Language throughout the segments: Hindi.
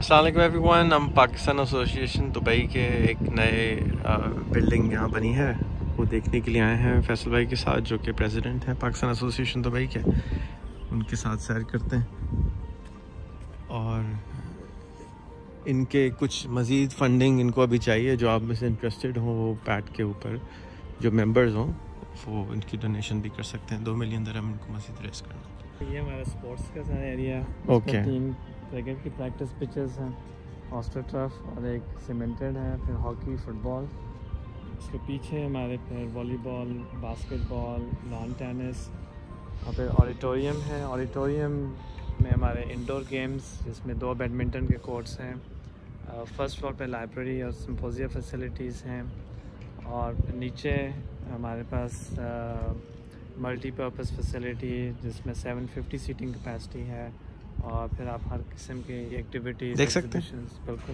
अस्सलाम वालेकुम एवरीवन। हम पाकिस्तान एसोसिएशन दुबई के एक नए बिल्डिंग यहाँ बनी है, वो देखने के लिए आए हैं फैसल भाई के साथ, जो कि प्रेसिडेंट हैं पाकिस्तान एसोसिएशन दुबई के। उनके साथ सैर करते हैं और इनके कुछ मज़ीद फंडिंग इनको अभी चाहिए। जो आप में से इंटरेस्टेड हो वो पैट के ऊपर जो मेंबर्स हों वो इनकी डोनेशन भी कर सकते हैं। 2 मिलियन दिरहम इनको मज़ीद रेस करना। ये हमारा स्पोर्ट्स का सारा एरिया। ओके। 3 क्रिकेट की प्रैक्टिस पिचेस हैं, ऑस्टर टर्फ और एक सीमेंटेड है, फिर हॉकी, फुटबॉल। उसके पीछे हमारे फिर वॉलीबॉल, बास्केटबॉल, लॉन टेनिस और फिर ऑडिटोरियम है। ऑडिटोरियम में हमारे इंडोर गेम्स जिसमें 2 बैडमिंटन के कोर्ट्स हैं। फर्स्ट फ्लोर पे लाइब्रेरी और सिम्पोजिया फैसिलिटीज़ हैं और नीचे हमारे पास मल्टीपर्पज़ फैसिलिटी जिसमें 750 सीटिंग कैपेसिटी है और फिर आप हर किस्म की एक्टिविटीज देख सकते हैं। बिल्कुल।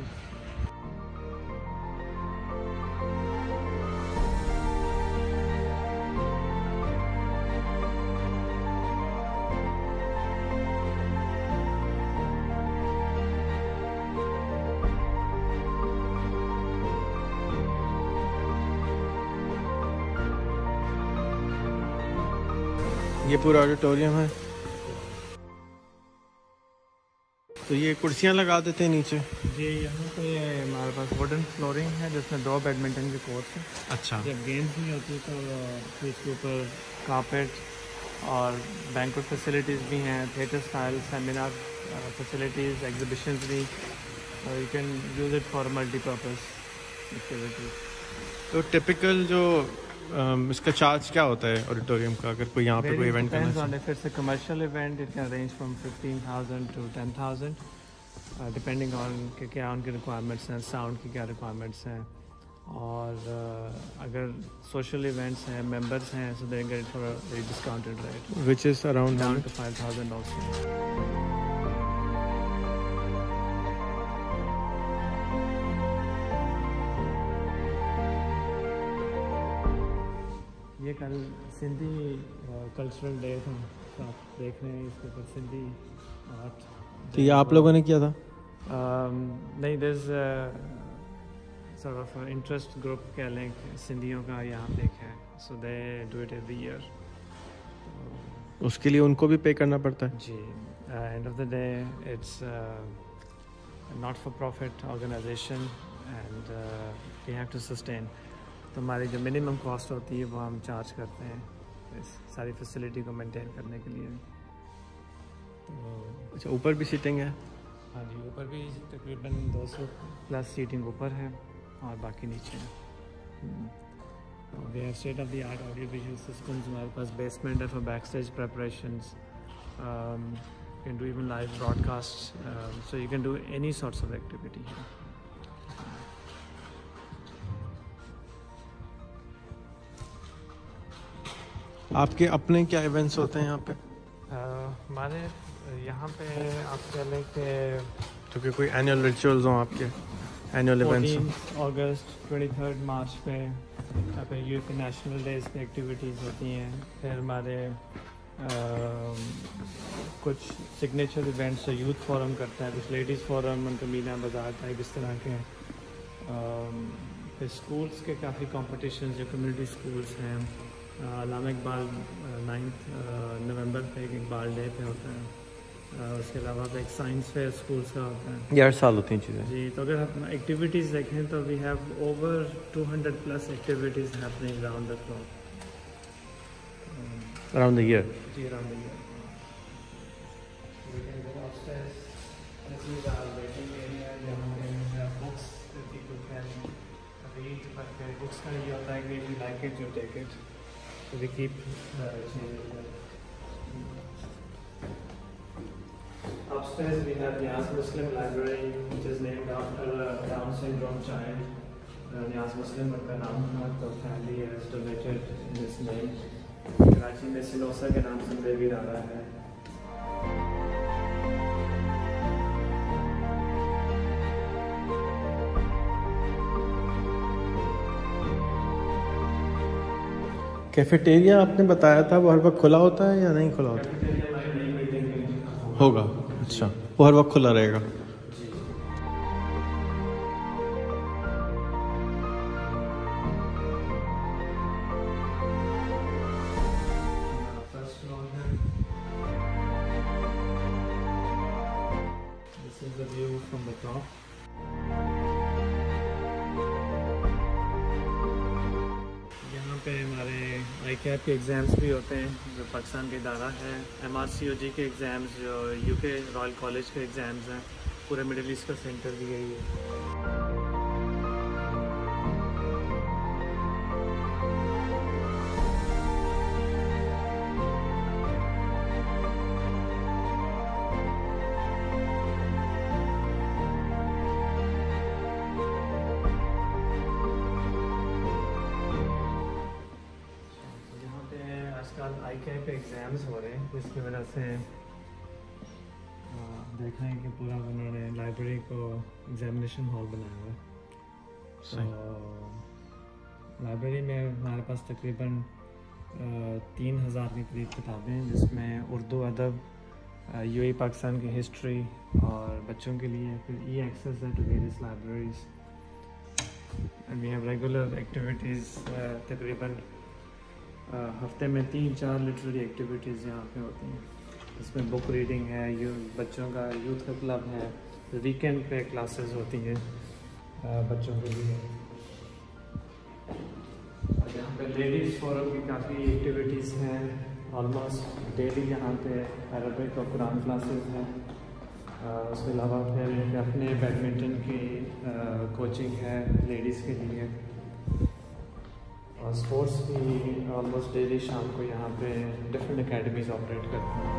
ये पूरा ऑडिटोरियम है। तो ये कुर्सियाँ लगा देते हैं नीचे जी। यहाँ पे हमारे पास वुडन फ्लोरिंग है जिसमें 2 बैडमिंटन के कोर्ट्स हैं। अच्छा। जब गेम्स नहीं होती तो फिर इसके ऊपर कारपेट और बैंक्वेट फैसिलिटीज़ भी हैं, theatre style seminar facilities, exhibitions भी। You can use it for multipurpose activities. तो टिपिकल जो इसका चार्ज क्या होता है ऑडिटोरियम का, अगर कोई यहाँ पे कोई इवेंट करना चाहिए? If it's a commercial event, it can range from 15,000 to 10,000, depending on कि क्या उनके requirements हैं, sound की क्या requirements हैं। और अगर social events हैं, members हैं, so they get it for a very discounted rate, which is around down to 5,000 also. ये कल सिंधी कल्चरल डे था, तो आप देख रहे हैं इसके ऊपर सिंधी आर्ट। तो ये आप लोगों ने किया था? नहीं, this sort of interest group कह लें सिंधियों का यहाँ पे है, so they do it every year. उसके लिए उनको भी पे करना पड़ता है? जी। End of the day it's not for profit organisation and we have to sustain. तो हमारी जो मिनिमम कॉस्ट होती है वो हम चार्ज करते हैं इस सारी फैसिलिटी को मेंटेन करने के लिए। तो अच्छा, ऊपर भी सीटिंग है? हाँ जी, ऊपर भी तकरीबन 200 प्लस सीटिंग ऊपर है और बाकी नीचे है। We have state of the art audio visual systems. हमारे पास बेसमेंट है for back stage preparations, can do even live broadcast, so you can do any sorts of activity. आपके अपने क्या इवेंट्स होते हैं यहाँ पे? हमारे यहाँ पे आप कह लें कि तो कि कोई एनुअल रिचुअल्स हों आपके, एनुअल इवेंट्स? 14 अगस्त, 23 मार्च पे यहाँ पे यूथ नेशनल डेज पे एक्टिविटीज़ होती हैं। फिर हमारे कुछ सिग्नेचर इवेंट्स यूथ फोरम करता है, कुछ लेडीज़ फोरम, उनको मीना बाजार टाइप इस तरह के। फिर स्कूल्स के काफ़ी कॉम्पिटिशन जो कम्युनिटी स्कूल्स हैं। अल्लामा इकबाल 9 नवंबर पे एक इकबाल डे पे होता है। उसके अलावा एक साइंस फेयर स्कूल्स का होता है। ये हर साल होती हैं चीज़ें? जी। तो अगर हम एक्टिविटीज़ देखें तो we have over 200 plus activities happening around the clock, around the year. जी, around the year. This is our waiting area जहाँ पे books people can read, but books का ये होता है कि if you like it you take it, so we keep changing that. Upstairs we have Niyaz Muslim Library, which is named after a Down syndrome child. Niyaz Muslim उनका नाम था, तो family has donated in his name. Karachi में सिलोसा के नाम से बेबी रहा है। कैफेटेरिया आपने बताया था, वो हर वक्त खुला होता है या नहीं खुला होता? होगा। अच्छा, वो हर वक्त खुला रहेगा। पे हमारे ICAP के एग्ज़ाम्स भी होते हैं जो पाकिस्तान का इदारा है। MRCOG के एग्ज़ाम्स जो UK रॉयल कॉलेज के एग्ज़ाम्स हैं, पूरे मिडिल ईस्ट का सेंटर भी यही है। ICAP एग्ज़ाम्स हो रहे हैं, इसकी वजह से देख रहे हैं कि पूरा उन्होंने लाइब्रेरी को एग्जामिनेशन हॉल बनाया हुआ है। तो लाइब्रेरी में हमारे पास तकरीबन 3000 के करीब किताबें हैं, जिसमें उर्दू अदब, UAE पाकिस्तान की हिस्ट्री और बच्चों के लिए फिर एक्सेस है to various libraries and we have regular activities. तकरीबन हफ्ते में 3-4 लिटरेरी एक्टिविटीज़ यहाँ पे होती हैं। इसमें बुक रीडिंग है, बच्चों का यूथ का क्लब है, वीकेंड पे क्लासेस होती हैं बच्चों के लिए। यहाँ पे लेडीज़ फोरम की काफ़ी एक्टिविटीज़ हैं। ऑलमोस्ट डेली यहाँ पे अरबिक और कुरान क्लासेस हैं। उसके अलावा फिर अपने बैडमिंटन की कोचिंग है लेडीज़ के लिए, और स्पोर्ट्स भी ऑलमोस्ट डेली शाम को यहाँ पे डिफरेंट एकेडमीज ऑपरेट करती हैं।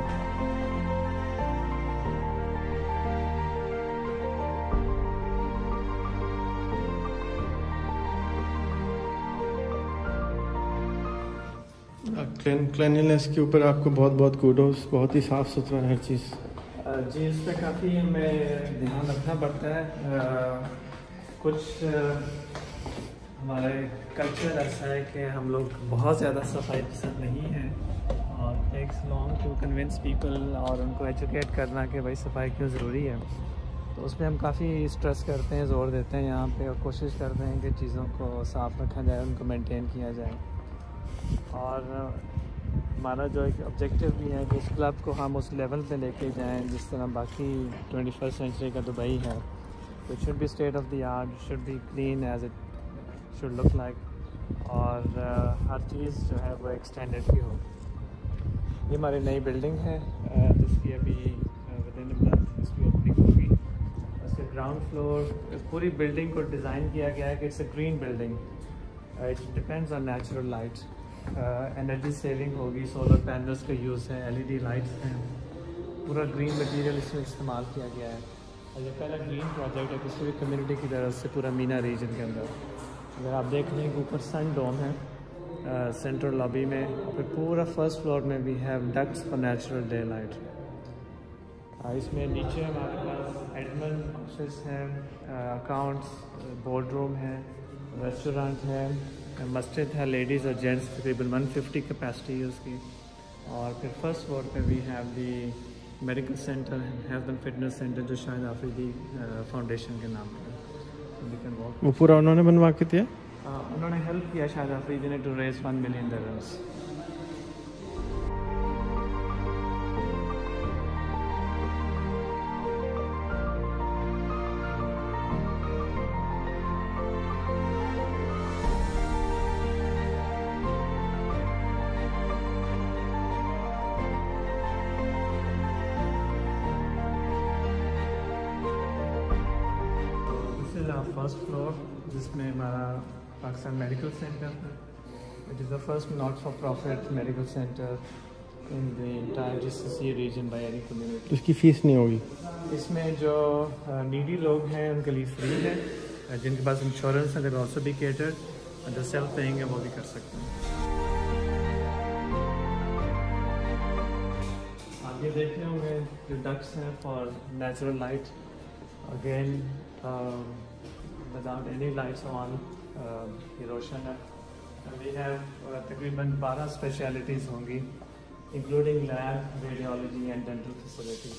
क्लीनलीनेस के ऊपर आपको बहुत बहुत कूडोस, बहुत ही साफ़ सुथरा हर चीज़। जी, इस पर काफ़ी हमें ध्यान रखना पड़ता है। कुछ हमारे कल्चर ऐसा है कि हम लोग बहुत ज़्यादा सफाई पसंद नहीं है, और takes long to convince people और उनको एजुकेट करना कि भाई सफाई क्यों ज़रूरी है। तो उसमें हम काफ़ी स्ट्रेस करते हैं, ज़ोर देते हैं यहाँ पे, और कोशिश करते हैं कि चीज़ों को साफ़ रखा जाए, उनको मेंटेन किया जाए। और हमारा जो एक ऑब्जेक्टिव भी है कि इस क्लब को हम उस लेवल पे लेके जाएं जिस तरह बाकी 21st सेंचुरी का दुबई है। तो it should be state of the art, should be clean as it should look like, और हर चीज़ जो है वो एक स्टैंडर्ड की हो। ये हमारी नई बिल्डिंग है जिसकी अभी विदिन अ मंथ इसकी ओपनिंग होगी। इसके ग्राउंड फ्लोर, इस पूरी बिल्डिंग को डिज़ाइन किया गया है कि it's a green building. It depends on natural light. Energy saving होगी, सोलर पैनल्स का यूज़ है, LED लाइट्स हैं, पूरा ग्रीन मटेरियल इसमें इस्तेमाल किया गया है। और ये पहला ग्रीन प्रोजेक्ट है किसी भी कम्युनिटी की तरफ से पूरा मीना रीजन के अंदर। अगर आप देख रहे हैं कि ऊपर सन डोम है सेंट्रल लॉबी में, और फिर पूरा फर्स्ट फ्लोर में भी have ducts for natural day light. इसमें नीचे हमारे पास एडमिन ऑफिस है, अकाउंट्स, बोर्ड रूम है, रेस्टोरेंट है, मस्जिद है, लेडीज़ और जेंट्स तकरीबन 150 कैपेसिटी है उसकी। और फिर फर्स्ट फ्लोर पे we have the medical centre, health and fitness centre, जो शायद आफरीदी फाउंडेशन के नाम पर। वो पूरा उन्होंने बनवा के दिया। उन्होंने हेल्प किया शायद आफरीदी ने to raise 1 million dirhams. First floor जिसमें हमारा पाकिस्तान मेडिकल सेंटर है, it is the first not for profit medical centre in the entire GCC region by any community. इसकी फ़ीस नहीं होगी? इसमें जो नीडी लोग हैं उनके लिए फ्री है, जिनके पास इंश्योरेंस है दे ऑल्सो बी केटर्ड, जो सेल्फ पेइंग है वो भी कर सकते हैं। आप ये देख रहे होंगे जो डक्ट्स हैं for natural light, again without any lights on, ये रोशन है। We have तकरीबन 12 स्पेशलिटीज़ होंगी, including lab, radiology and dental facilities.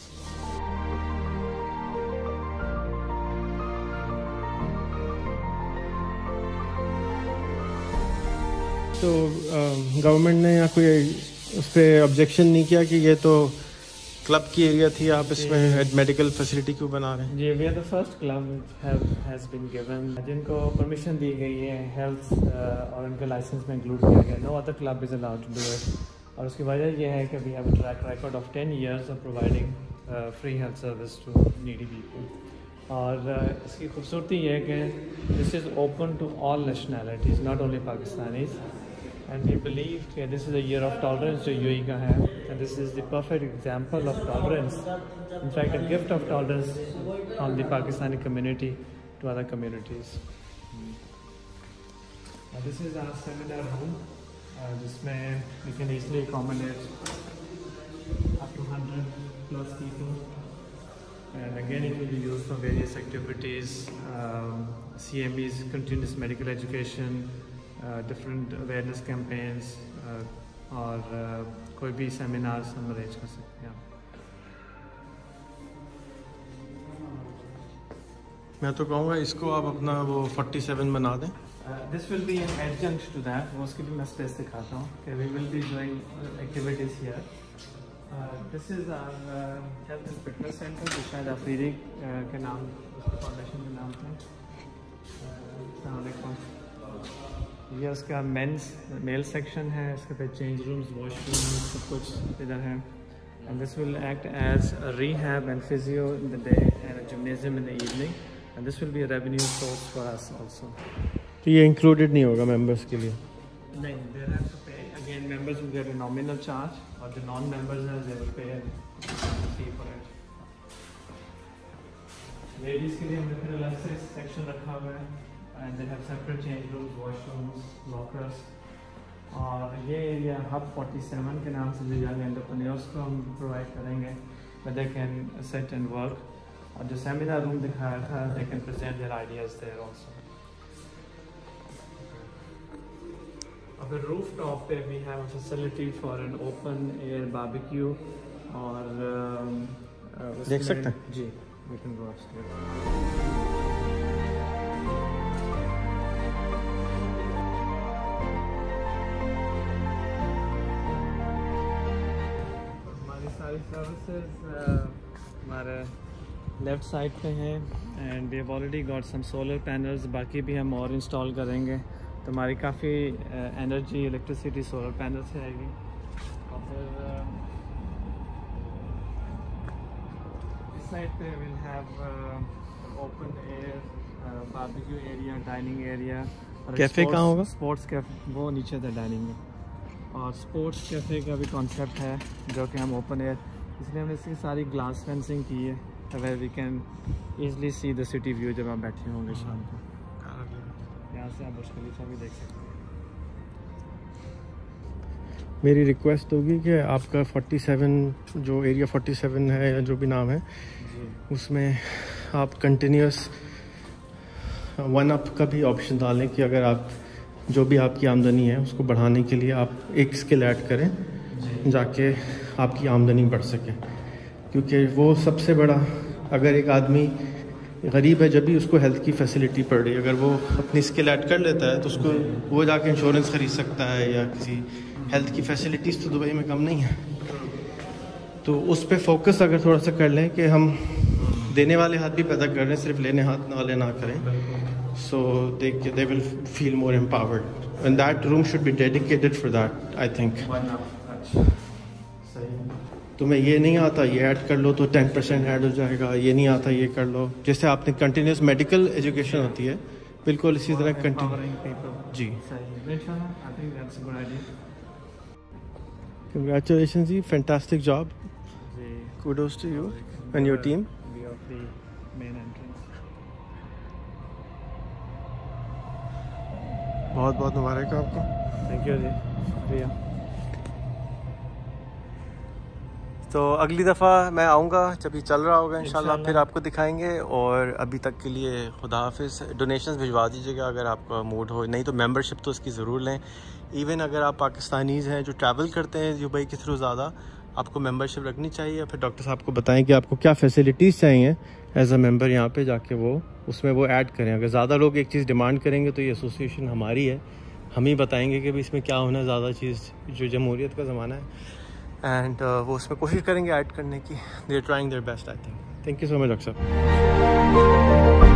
तो गवर्नमेंट ने या कोई उस पर ऑब्जेक्शन नहीं किया कि ये तो क्लब की एरिया थी, आप इसमें मेडिकल फैसिलिटी क्यों बना रहे हैं? जी, we are the first club has been given जिनको परमिशन दी गई है हेल्थ और उनके लाइसेंस में इंक्लूड किया गया। No other club is allowed to do it. और उसकी वजह यह है कि we have a track record of 10 years of providing free health service to needy people. और इसकी खूबसूरती ये है कि this is open to all nationalities, not only Pakistanis. And we believe that this is a year of tolerance जो UAE का है, and this is the perfect example of tolerance. In fact, a gift of tolerance from the Pakistani community to other communities. This is our seminar room, जिसमें we can easily accommodate up to 100+ people. And again, it will be used for various activities, CMEs, continuous medical education, different awareness campaigns और कोई भी सेमिनार्स हम अरेंज कर सकते हैं। मैं तो कहूँगा इसको आप अपना वो 47 बना दें। This will be an adjunct to that. वो उसके लिए मैं स्पेस दिखाता हूँ कि we will be doing activities here. This is our health and fitness centre जो शायद अफरीदी के नाम उसके फाउंडेशन के नाम पर। ये उसका मेल सेक्शन है, इसके पे चेंज रूम्स, वॉशरूम, सब कुछ इधर है। And this will act as a rehab and physio in the day and a gymnasium in the evening, and this will be a revenue source for us also. तो ये इंक्लूडेड नहीं होगा मेंबर्स के लिए? नहीं, they have to pay. Again members will get a nominal charge और द नॉन मेंबर्स हैं they will pay fee for it. Ladies के लिए हमने फिर अलग से सेक्शन रखा हुआ है, and they have separate change rooms, washrooms, lockers। और ये एरिया हब 47 के नाम से जो यंग एंटरप्रेन्योर्स को हम प्रोवाइड करेंगे, where they can sit and work। और जो सेमिनार रूम दिखाया था, they can present their ideas there also। अब रूफ टॉप पे we have a facility for an open air barbecue और देख सकते हैं जी, we can go upstairs। सारी सर्विसेज हमारे लेफ़्ट साइड पे हैं and we have already got some solar panels. बाकी भी हम और इंस्टॉल करेंगे, तो हमारी काफ़ी एनर्जी इलेक्ट्रिसिटी सोलर पैनल से आएगी। और फिर इस साइड पे will have open air barbecue area, dining area. Cafe कहाँ होगा? स्पोर्ट्स कैफ़े वो नीचे था डाइनिंग में। और स्पोर्ट्स कैफ़े का भी कॉन्सेप्ट है जो कि हम ओपन एयर, इसलिए हमने इसकी सारी ग्लास फेंसिंग की है, where we can easily see the city view जब आप बैठे होंगे शाम को। यहाँ से आप बुर्ज खलीफा भी देख सकते हैं। मेरी रिक्वेस्ट होगी कि आपका 47 जो एरिया 47 है या जो भी नाम है उसमें आप कंटिन्यूस 1 अप का भी ऑप्शन डालें कि अगर आप जो भी आपकी आमदनी है उसको बढ़ाने के लिए आप एक स्किल ऐड करें जाके आपकी आमदनी बढ़ सके। क्योंकि वो सबसे बड़ा, अगर एक आदमी गरीब है जब भी उसको हेल्थ की फैसिलिटी पड़ रही है, अगर वो अपनी स्किल ऐड कर लेता है तो उसको वो जाके इंश्योरेंस ख़रीद सकता है या किसी हेल्थ की फैसिलिटीज़ तो दुबई में कम नहीं है। तो उस पर फोकस अगर थोड़ा सा कर लें कि हम देने वाले हाथ भी पैदा कर रहे हैं, सिर्फ लेने हाथ वाले ना करें। So they will feel more empowered, and that room should be dedicated for that, I think। तुम्हें ये नहीं आता ये ऐड कर लो तो 10% ऐड हो जाएगा, ये नहीं आता ये कर लो। जैसे आपने कंटिन्यूस मेडिकल एजुकेशन होती है, बिल्कुल इसी तरह कंटिन्यू। जी, कंग्रेचुलेशन जी, fantastic job, kudos to you and your team। बहुत बहुत मुबारक है आपको। थैंक यू जी, शुक्रिया। तो अगली दफ़ा मैं आऊँगा जब ये चल रहा होगा इंशाल्लाह, फिर आपको दिखाएंगे। और अभी तक के लिए खुदा हाफिज़। डोनेशंस भिजवा दीजिएगा अगर आपका मूड हो, नहीं तो मेंबरशिप तो इसकी ज़रूर लें। इवन अगर आप पाकिस्तानीज़ हैं जो ट्रैवल करते हैं दुबई के थ्रू, ज़्यादा आपको मेंबरशिप रखनी चाहिए। फिर डॉक्टर साहब को बताएं कि आपको क्या फैसिलिटीज़ चाहिए एज अ मेंबर, यहाँ पे जाके वो उसमें वो ऐड करें। अगर ज़्यादा लोग एक चीज़ डिमांड करेंगे तो ये एसोसिएशन हमारी है, हम ही बताएंगे कि भाई इसमें क्या होना। ज़्यादा चीज़ जो जमहूरियत का ज़माना है एंड वो उसमें कोशिश करेंगे ऐड करने की. They are trying their best I think. Thank you so much doctor साहब.